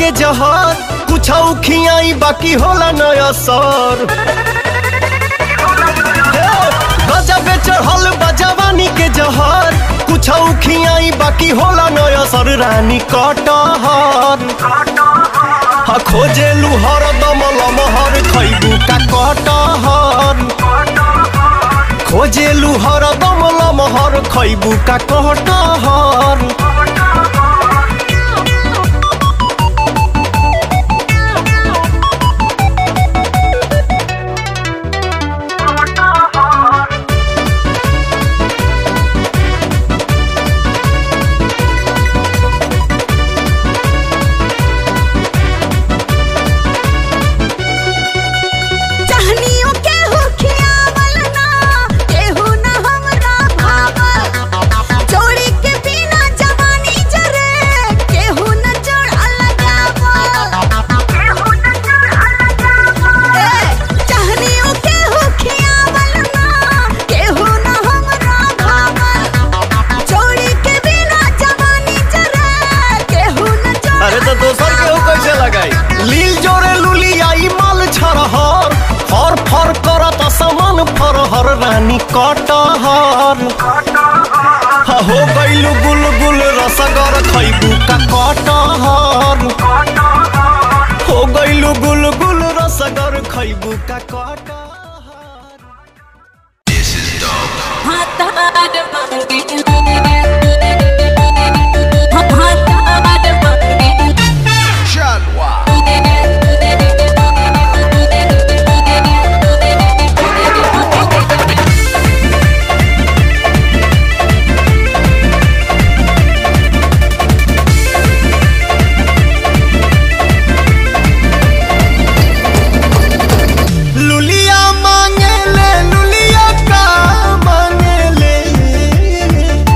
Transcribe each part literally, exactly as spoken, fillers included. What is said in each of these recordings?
के जहर कुछ खियाई बाकी होला नया सर। गजबे चढ़ल बा जवानी के जहर कुछ खियाई बाकी होला नया सर। रानी कटहर खोजे लुहर दमल महर खैबू का कटहर। खोजे लुहर दमल महर खैबू का कटहर। लील जोरे लुली आई माल छरहर फर फर करत समान फरहर। रानी कटहर हो गइलु गुल गुल रसगर खैबू का कटहर। हो गइलु गुल गुल रसगर खैबू का कटहर। लुलिया मांगे ले लुलिया का मांगे ले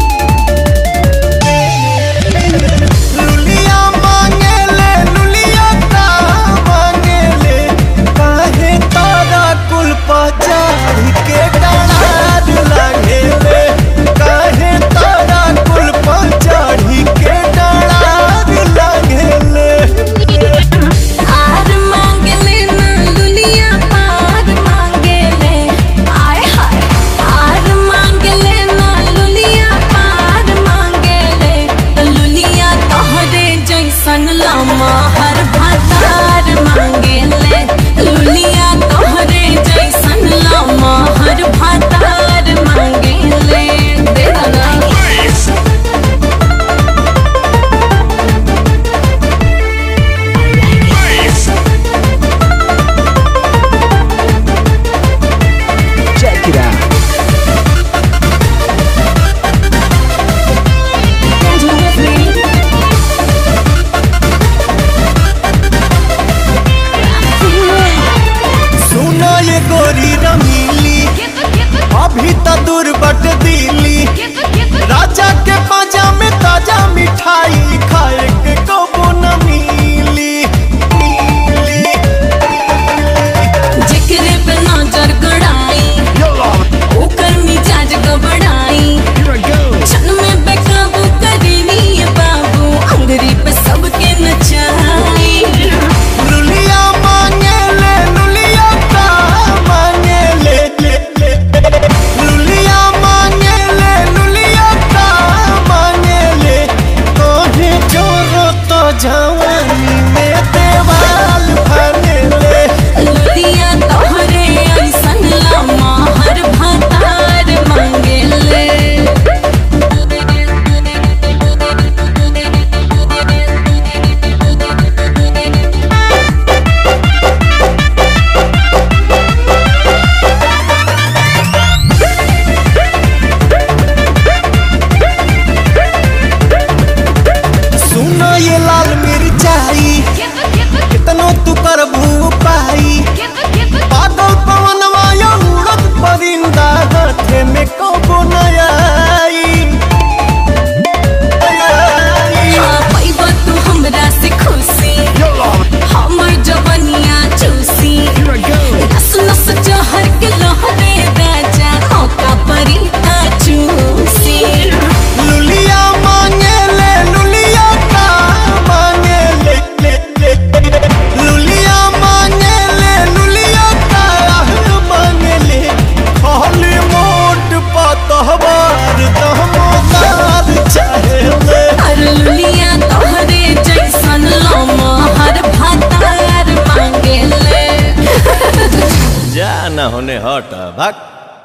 होने हट भाग।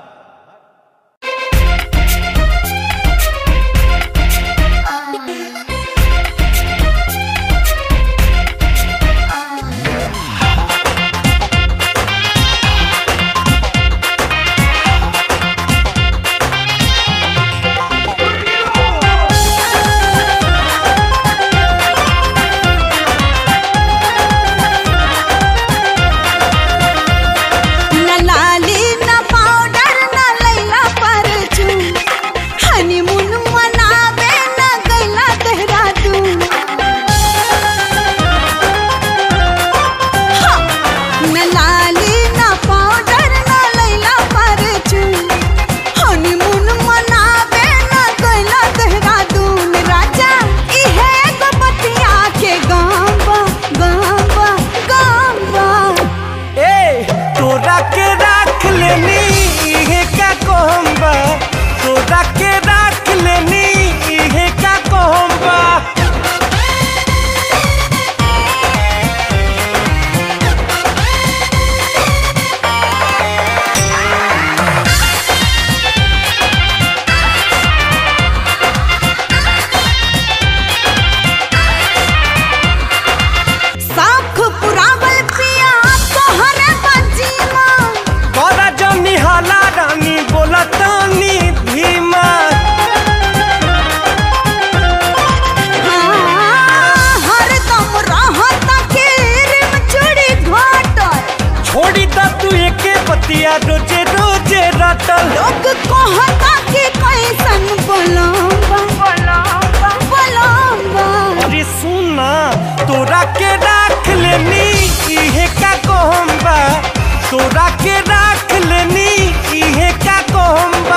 रोजे रोजे रटल लोग कहता कि कैसन बोलंबा बोलंबा बोलंबा। अरे सुना तोरा के राख लेनी इहे का कहंबा, तोरा के राख लेनी इहे का कहंबा।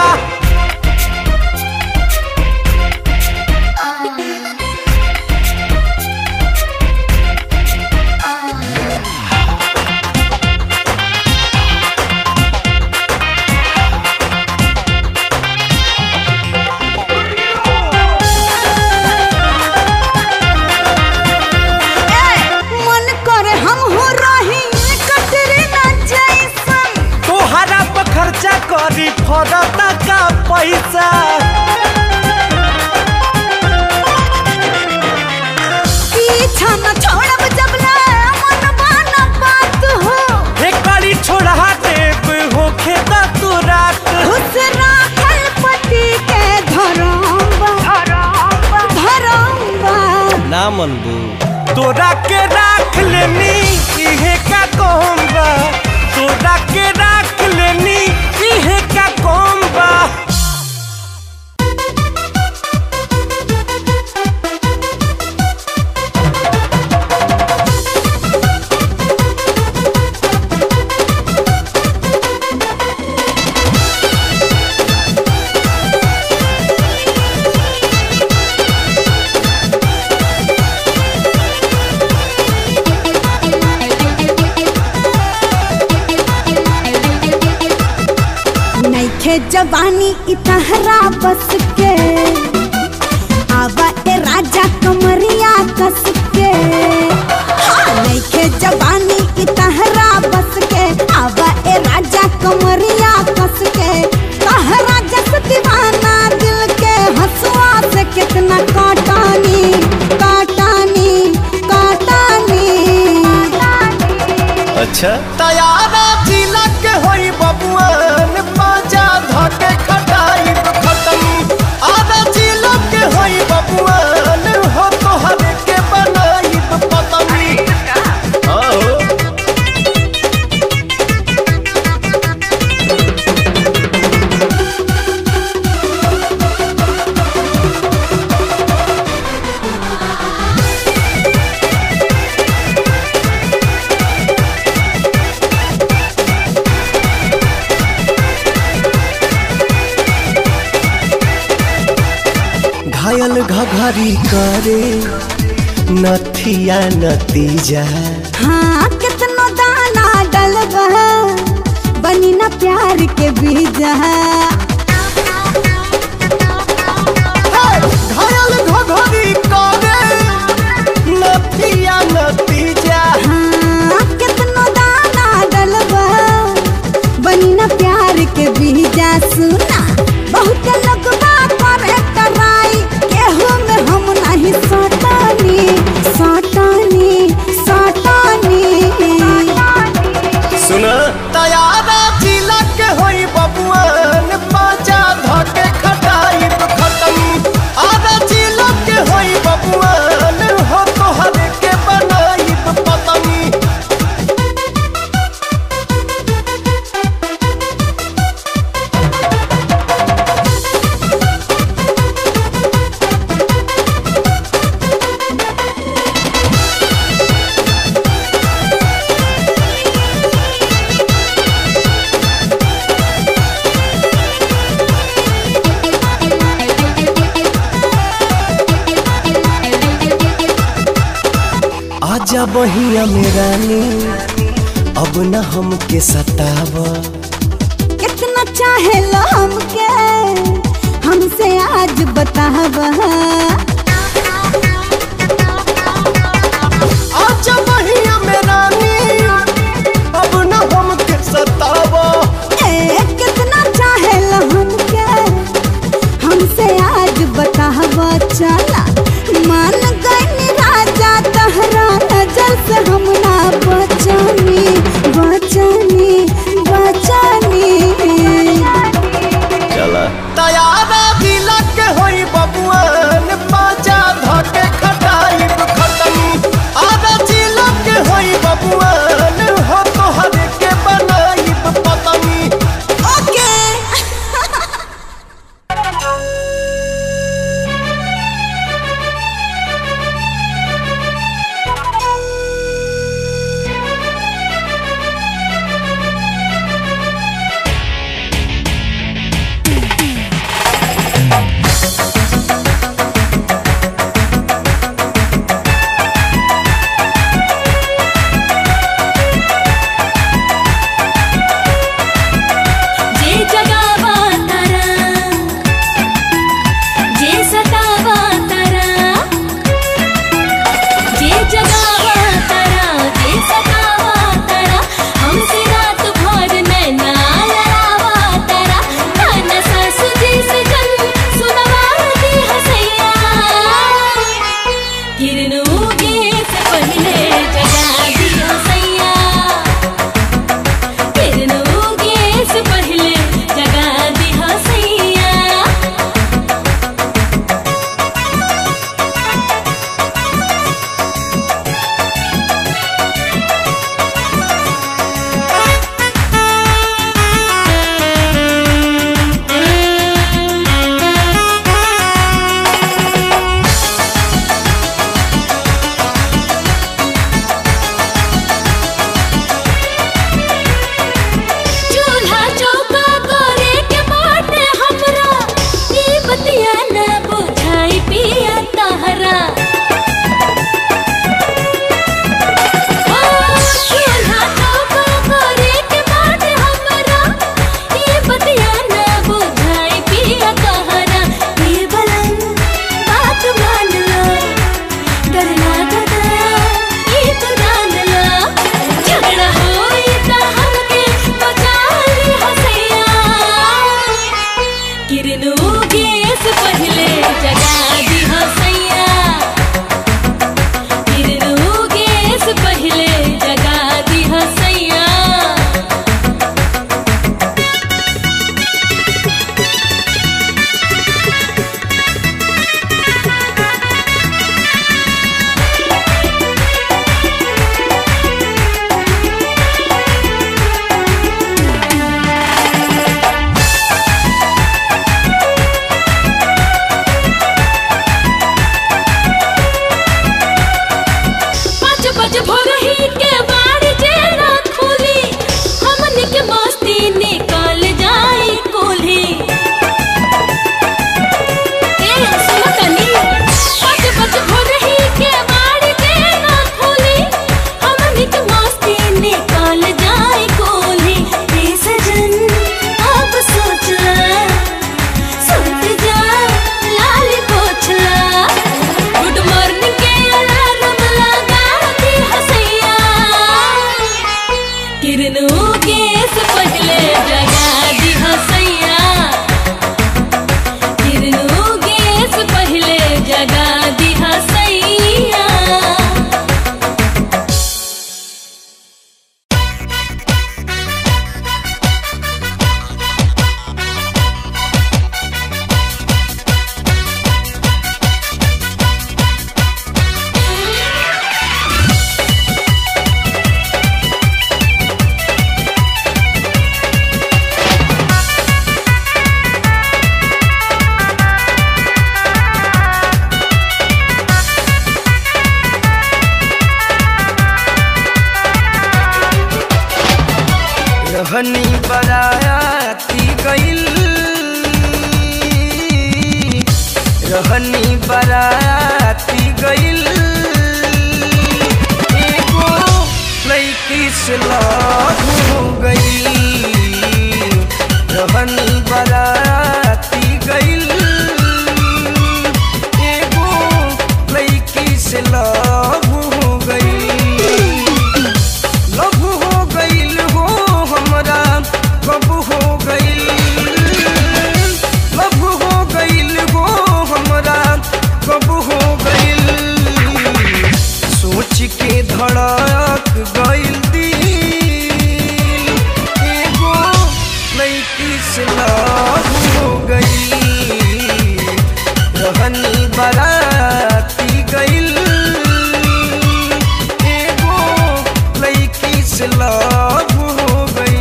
करी फरता का पैसा पीछा न छोड़ब जबला मन बाना बात हो। एक गाड़ी छोड़ा देव होखे दा तू रात खुश राखल पति के धरम्बा धरम्बा धरम्बा। ना मनबू तोरा के राख लेनी इहे का कहंबा, तोरा के राख लेनी इहे का कहंबा। जवानी इतहरा बस के आवा ए राजा कमरिया कस के। हाँ नइखे जवानी इतहरा बस के आवा ए राजा कमरिया कस के। कहरा जस दीवाना दिल के हंसुआ से कितना काटानी काटानी काटानी। अच्छा तैयारा जिला के होई बबुआन बाजा धके खटाई खत्म। आधा जिला के होई बबुआन हो तोहर के बनाई पतंगी। घायल घघरी करे नथिया नतीजा। हाँ कितनो दाना डलबा बनी न प्यार के बीजा। घायल घघरी करे नथिया नतीजा। हाँ कितनो दाना डलबा बनी तैयारा जिला के होई बबुआन बाजा धके खटाई खटनी आधा जिला के होई बबुआन हो तोहर के बनाई पतनी। आजा बहिया में रानी अब न हमके सतावा। कितना चाहे लो हमके हमसे आज बतावा। आजा बहिया में रानी अब न हमके सतावा। ए कितना चाहे लो हमके हमसे आज बतावा। चला मान गई राजा तहरा नजर से हम ना बचानी बचानी बचानी। चला तैयारा दिला के होई बबुआन बाजा धके खटाई खटनी आधा जिला के होई बबुआन हो तोहर के बनाई पतनी। ओके रहनी बराती गइल रहनी बराती गइल एगो लइकी से लव हो गइल रहनी बराती गइल एगो लइकी से लव हो गइल लव हो गइल हो हमरा कब हो गइल लव हो गइल हो हमरा कब हो गइल सोच के धड़क गइल दिल एगो लइकी से लव हो गइल रहनी बराती गइल एगो लइकी से लव हो गइल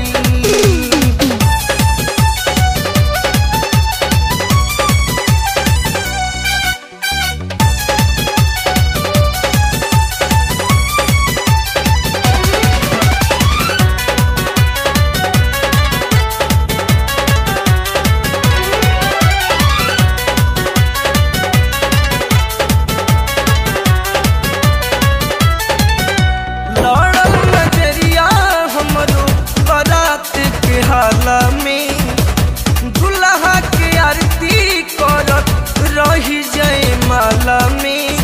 हाला में दुल्हा के आरती करत रही जाए माला में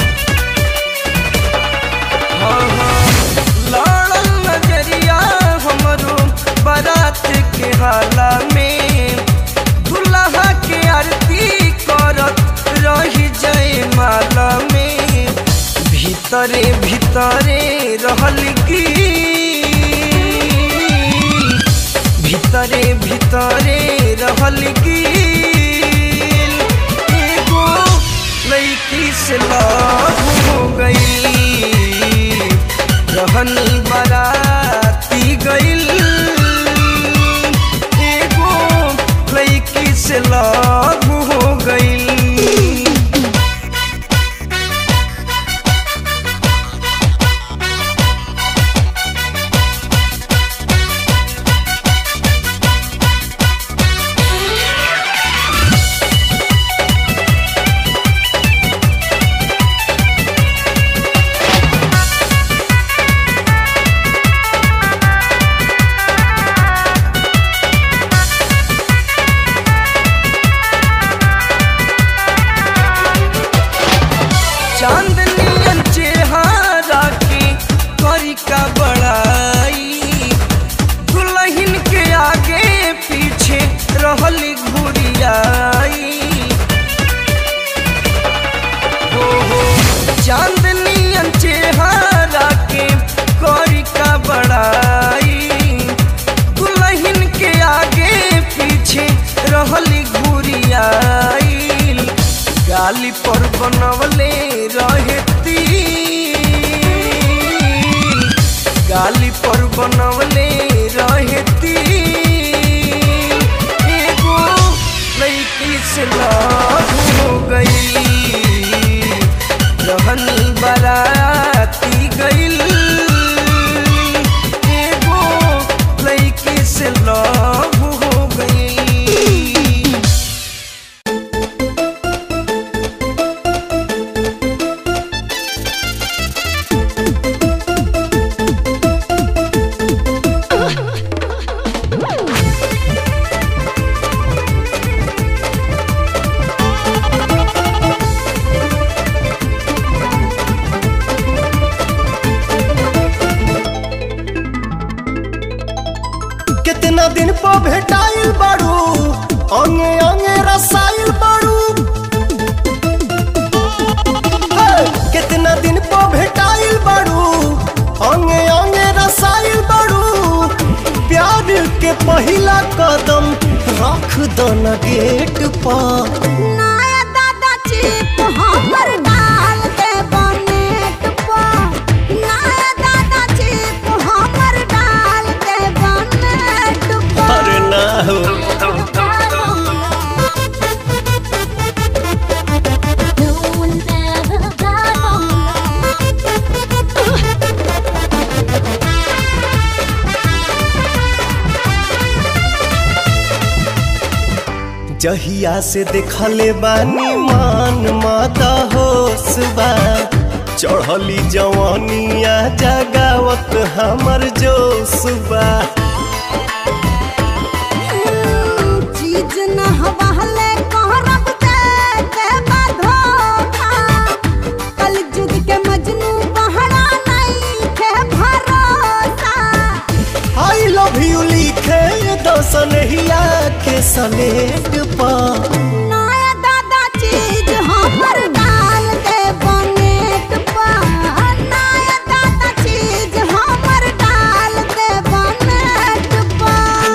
हाँ हाँ लड़ल नजरिया हमरो बारात के हाला में दुल्हा के आरती करत रही जाए माला में भीतरे भीतरे रहल की भीतरे भीतरे रहल गिल एगो लइकी से लव हो गइल रहनी बराती गइल एगो लइकी से लव हो गइल चांदनियन चेहरा की करी का बड़ाई दुल्हन के आगे पीछे रहली घुरियाई हो हो चांदनियन चेहरा के करी का बड़ाई दुल्हन के आगे पीछे रहली घुरियाई गाली पर बनवले रहती गाली पर बनवले रहती एगो लइकी से लव हो गइल रहनी बराती गइल एगो लइकी से लव हो गइल कितना दिन पो भेटाइल बाड़ू अंगे अंगे रसाइल बाड़ू कितना दिन पो भेटाइल बाड़ू अंगे अंगे रसाइल बाड़ू प्यार के पहिला कदम रख दो न गेट पर नया दादा चिप हमर डाल दे बनेट पर नया दादा चिप हमर डाल दे बनेट पर अरे ना हो No one ever got जहिया से देखले बानी मान माता होश बा चढ़ली जवानिया जगावत हमर जोश बा चीज न हवाले कहरब दे के बाधोखा कल जुग के मजनू बहरा नहीं के भरोसा आई लव यू लिखे दसनहिया के सलेट पा नया दादा चीज हमर डाल दे बनेट पा नया दादा चीज हमर डाल दे बनेट पा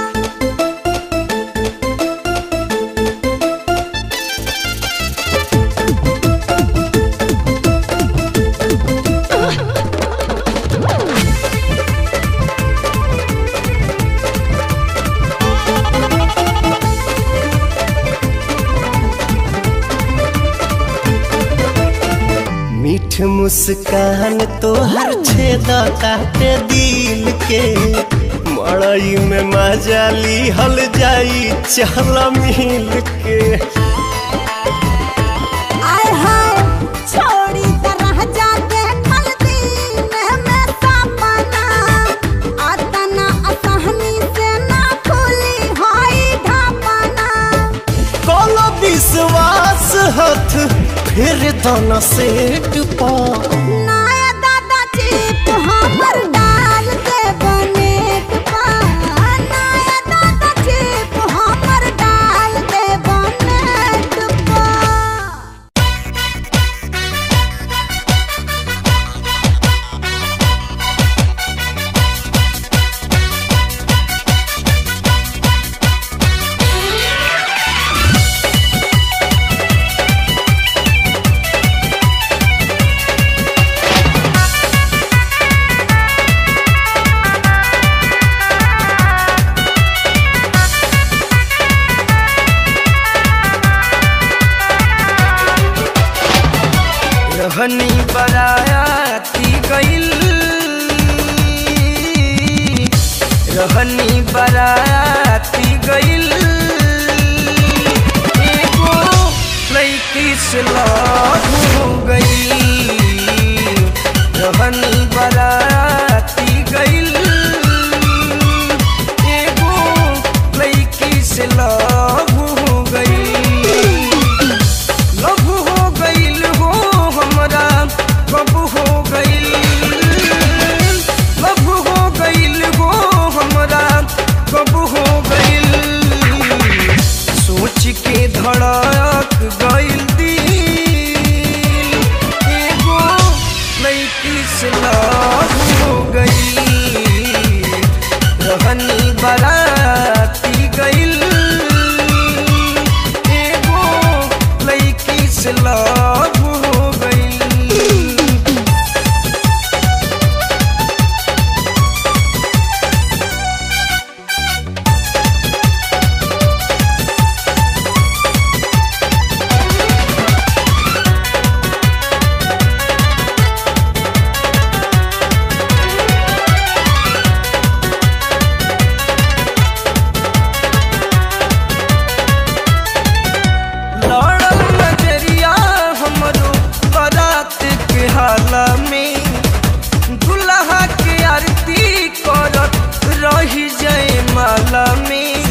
मीठ मुस्कान तोहर छेदा काटे दिल के मड़ई में मजा ली हल जाई चल मिल के आय हाय छोड़ी तरह जाके खल दिन में सपना आतना असहनी से ना खुली हाई ढापना कोनो विश्वास हथ फिर दोनों सेट पा नया दादा चीप हमर डाल दे बनेट पा नया दादा चीप हमर डाल दे बनेट पा रहनी बराती गइल रहनी बराती गइल एगो लड़की से लव हो गइल रहनी बराती गइल एगो लड़की से लव हो गइल लव हो गइल हो हमरा कब हो गइल लव हो गइल हो हमरा कब हो गइल सोच के धड़क गइल दिल एगो लड़की से लव हो गइल रहनी बराती गइल एगो लड़की से लव हो गइल लड़ल नजरिया हमरो बारात के हाला में दुल्हा के आरती करत रही जाए माला में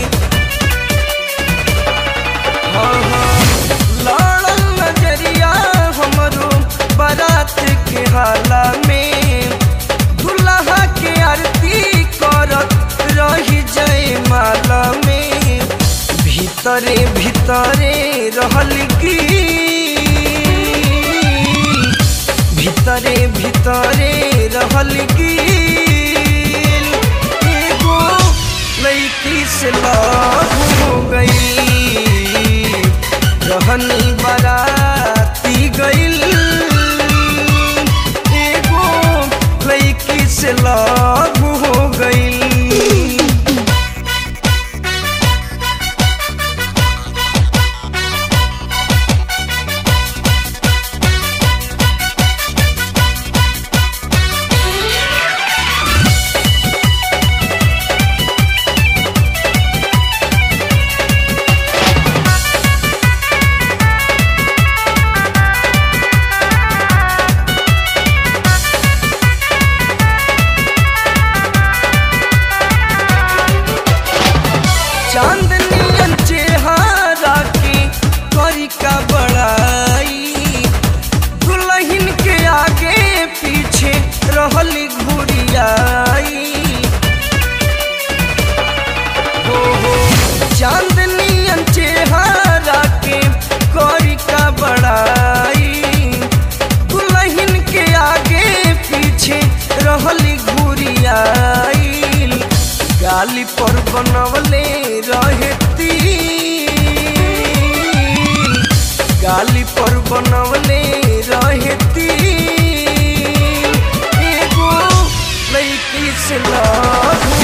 हाँ हाँ लड़ल नजरिया हमरो बारात के हाला में दुल्हा के आरती करत रही जाए माला में भीतरे भीतरे रहल की भीतरे भीतरे रहल की एगो लड़की से लव हो गई रहनी बराती गइल एगो लड़की से लव हो गइल चांदनियन चेहरा की करी का बड़ाई दुल्हन के आगे पीछे रहली घुरियाई हो हो चांदनियन चेहरा के करी का बड़ाई दुल्हन के आगे पीछे रहली घुरियाई गाली पर बनवले रहती गाली पर बनवले रहती एगो लड़की से लव